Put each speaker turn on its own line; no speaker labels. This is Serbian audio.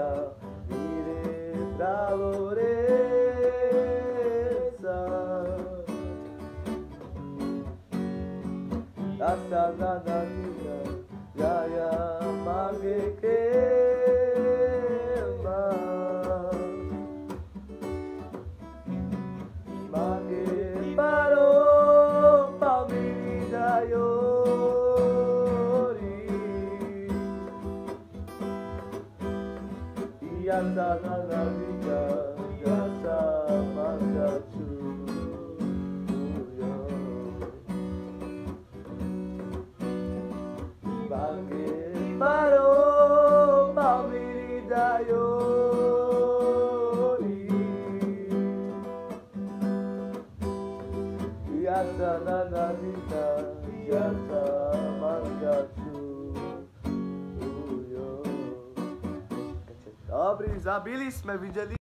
vida mire travoreza. Hasta la vida ya mange quema. Mange paro pa mi vida yori. Y hasta la vida ya manga chuyo. Mange paro pa mi vida yori. Y hasta la vida ya manga chuyo. Dobry, zabili sme, widzieli?